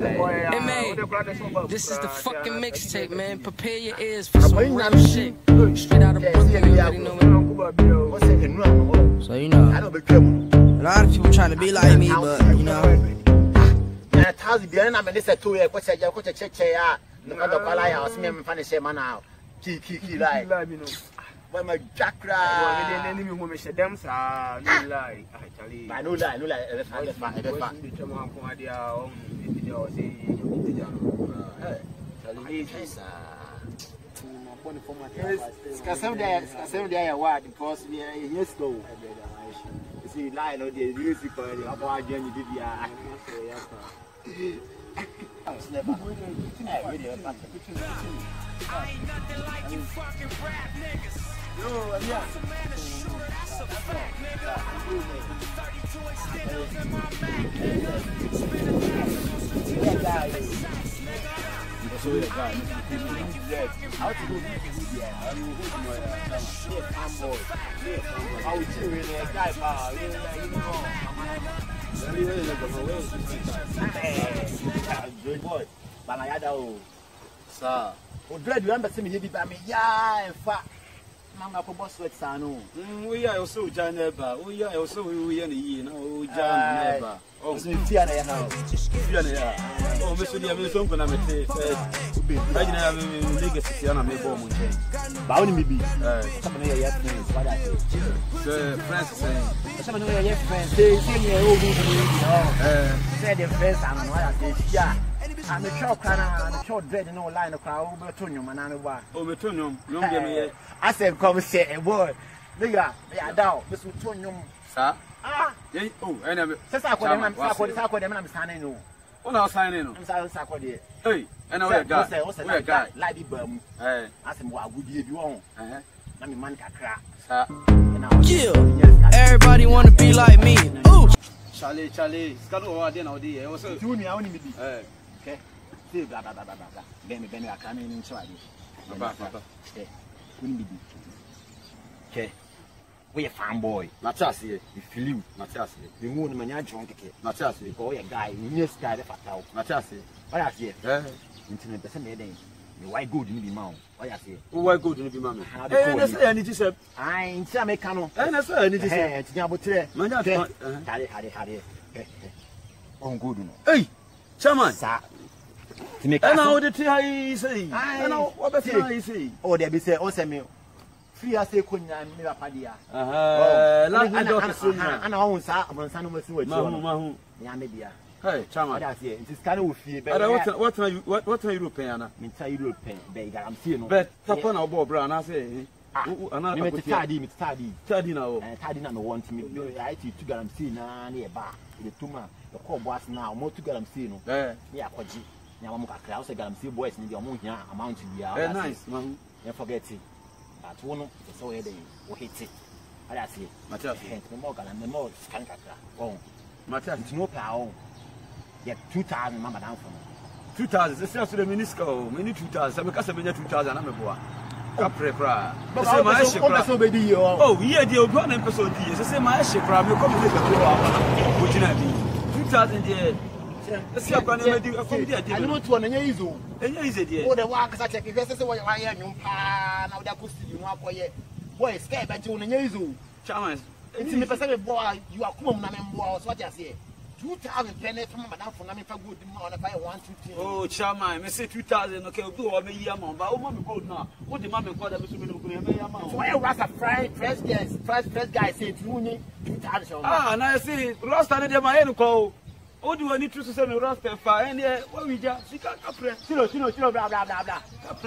Hey man, this is the fucking mixtape, man. Prepare your ears for some real shit. Straight out of Brooklyn, you already know it. So you know, a lot of people trying to be like me, but you know. My Jackra. I no lie. Because we are years ago. See, lie no the music for the about journey did I ain't nothing like you fucking rap niggas. Yo, yeah. That's a fact, nigga. 32 extenders in my back, nigga. Spin a thousand on some t-shirts, nigga. So the guy, how to do this? Yeah, I mean, how to do it? Guy, you know, boy, but I had a sir. Oh, dread, remember me here by me, yeah, in fact. Mama, for boss, let's know. We are also Janeba. We are also we are no Janeba. Oh, Tiana now. Oh, Mr. Diamond, I'm a I didn't have a legacy on a mebo. Bound me be. Some of your friends, what I say. Francis, some of your friends, they say me over. Said the friends, I'm what I say, yeah. I'm a short kind of short dread in all line of crowd over Tunium and Anova. Oh, Metunium, no game. I said, come say a word. Nigga, they are down. This Tunium, sir. Ah, oh, I never says I call them, I'm standing. Oh, now signing. I'm sorry. Hey, and I was a guy, like the bum. I said, what would you do? I mean, man, crack. Yeah, everybody want to be like me. Ooh, Charlie, Scalo, I didn't know the also to me, I only be. Okay, see, blah, blah, blah, blah, blah. Then I come in and try it. Okay, we a fanboy. Matthias here, you feel you, Matthias here. You won't manage drunk, Matthias here. Oh, a guy, yes, guy, the fatal. Matthias here. What I say? Internet, the same day. Why good in the mouth? What I say? Why good in the mouth? I need to say, I ain't some mechanical. And I need to say, it's about today. Had it. Oh, good. Hey, Chairman, sir. And now the tea say, I know what I say. Oh, there be say, oh, Samuel. Free as a kunya, never padia. And I own sir, I'm on San Mahu, Yamibia. Hey, Chairman, it is kind of fear. What are you paying? Minta European, beggar, I'm seeing. But Tapon or Bob Brown, I say, I'm tardy now. Tardy now, want me. I see to get them seen near bar. The Tuma, the call boss now, more to get them seen. Yeah, Koji. Yamamuka Klaus, I got them see boys in the ammonia amount to be nice, man. Don't forget it. But one of the so they will hit it. I see. Matthias, the more and the more scanka. Oh, Matthias, it's no power. Yet 2,000 mamma down for me. 2,000, the sales to the Minisco, many 2,000, I'm a customer 2,000. I'm a boy. Oh, yeah, the old one episode is the same as she from your company. Would you not be 2,000 years? Let's see, I'm going to do a phone. I don't want to one and you. And is it? Oh, the workers are checking. This is what I am. Now that could you know for ye. Boy, scared by 2 and you. Chairman, it's in the percent boy, you are common and boys. What I say. 2,000 pennies from Madame for Nami for good money if I want to. Oh, Chairman, I say 2,000. Okay, do all me yam, but oh, Mammy, go now. What the Mammy called them to be looking at me. Why was a first guy said 2,000? Ah, and I say, Ross started my own call. Oh, do I need to send a roster for any what we just see? Blah, blah, blah.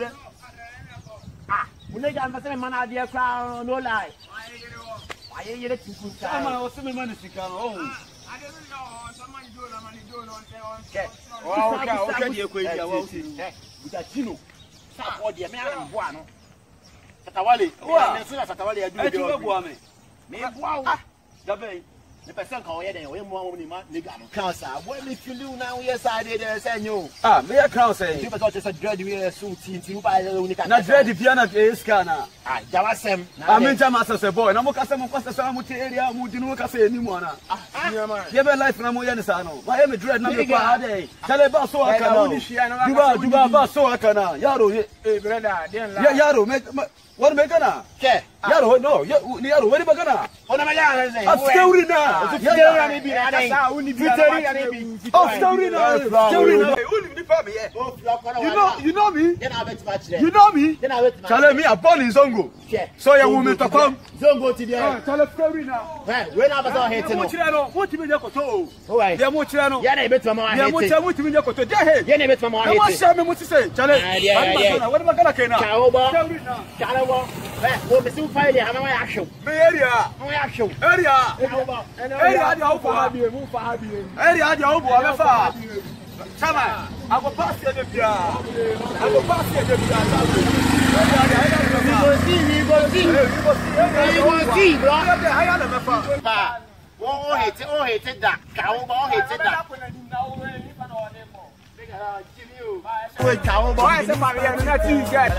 Ah, when they got the man idea, crown, no lie. Why are you letting you come? I was some money to come home. I don't know. Someone do okay. Oh, okay. You're crazy. With a chino. What the man, one. Satawali. Oh, Satawali, I do. Me, wow. The bay. The person call you then, we more money, man. Nigga, cancer. What if you do now? Yes, I did. Say you. Ah, me a crown say. You better just a dread we suit you buy the unica. Na dread piano is kana. Ah, Javasem. I mean, Jamasa say boy. Na mo kasa mo kwasa sa mo te area mo di no kasa eni mo na. Ye be life na mo ye ne sa no. Ma ye me dread na me kwa ade. Tell ba so aka na. Duba ba so aka na. Yaro eh brother, den la. Yaro me what me kana? Ke. Yaro no, yaro where be kana? Ona ma yaro say. Story na. Story na bi na dai. Story na bi. Oh, story na. Story na. Uni ni fa me ye. You know me? Then I bet match there. You know me? Then I bet match. Tell me I born in Zongo. So you want me to come? Zongo to there. Tell us story now. When I was on here to what you mean you koto? Oh, right. They mo chira no. Yeah, they bet mama hate. Yeah, what you mean you koto? There. Yeah, they bet mama hate. What shame me say? Tell us. Yeah. What am I gonna say now? Caloba. Wo me su file ha ma ya show. Me area. Ma ya show. Area. Area dey how for Area dey how for abefa. Chama, I go pass here dey bia. I go pass here dey bia. We go see, bro. Higher than abefa. Pa. Wo hate that. Caloba hate that. Wait, Caloba. Why is the family not you guys?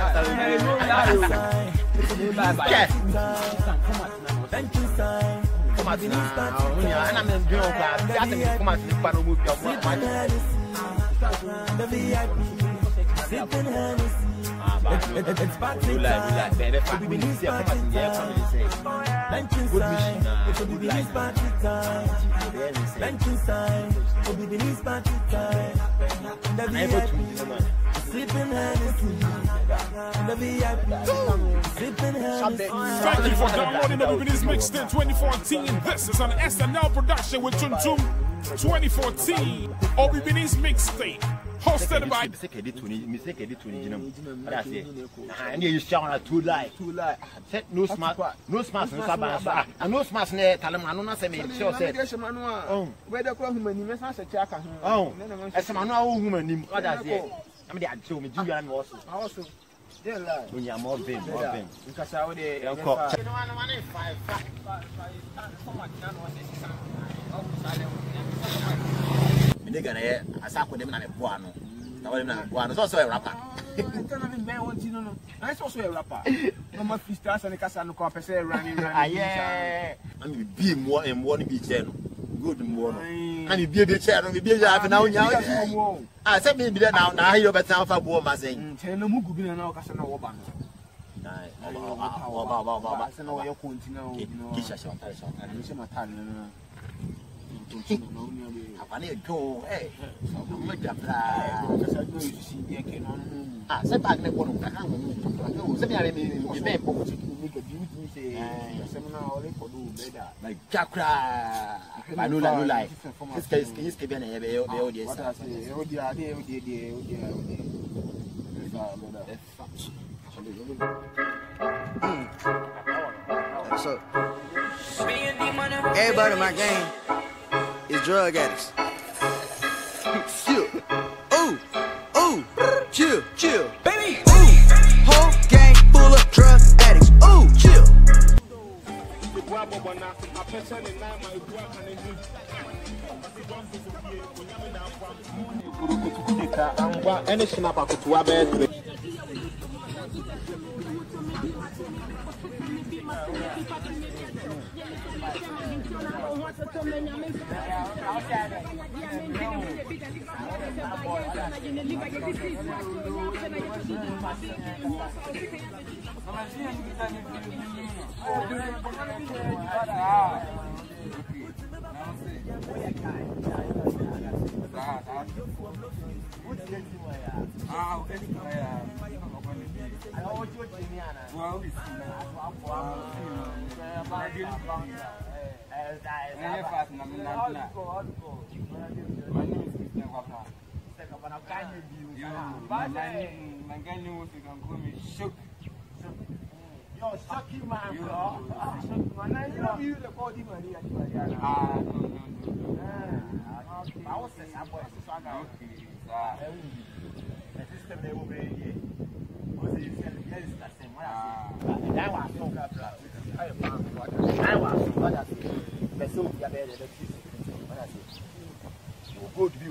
Thank you for downloading Everybody's Mixtape 2014. This is an SNL production with Tum Tum 2014. Everybody's Mixtape. Hosted by mistake edit to Jinam. That's it. And you shout too light. No smart, no Sabah. And no smart near Talamano, say me. Sure said. Oh, where the clock woman, you must not say check. Oh, as a man, woman, what does it? I mean, I told me, Julian also. When you are more vain, because I would it's also a rapper. I also a rapper. No more fisters and a Casano Copper running. Yeah, I'm be more and one be channel. Good morning. And you be a chair, and be a now. I said, maybe now, now you're better for war, my saying. Tell no more good now, Casano Obama. I need to go, hey. Ah, set back the one. I can't move. Send me a baby. Like Chakra. I know like this case is given a audience. So, everybody in my game is drug addicts. Chill. Baby! Whole gang full of drug addicts. Chill. Good view.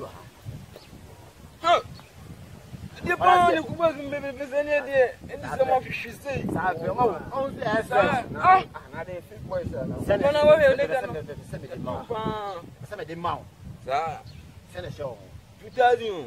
The pound was in baby Pisania, dear, and some of she say, send one away, send the mount. Send a show. 2000,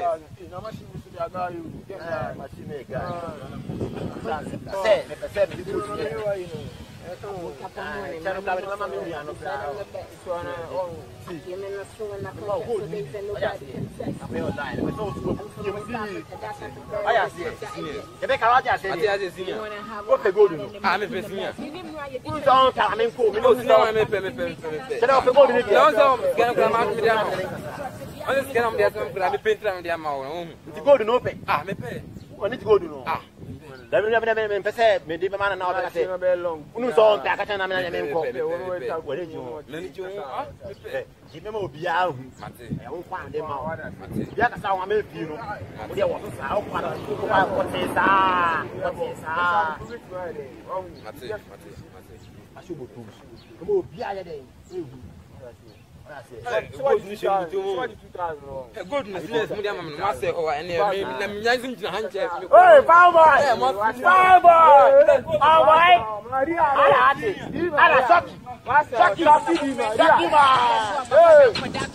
Let's get on the other side. I'm painting on the amount. To go to no pay. Me pay. I need to go to no. Let me say, maybe the man and all that. Who's on Takatan and what did you? Give them a beer. I won't find them out. That's how I make you. There was how what is that? I should go to. Come on, beer. Goodness, let's move them. Master, or any of them. Hey, Power! Power!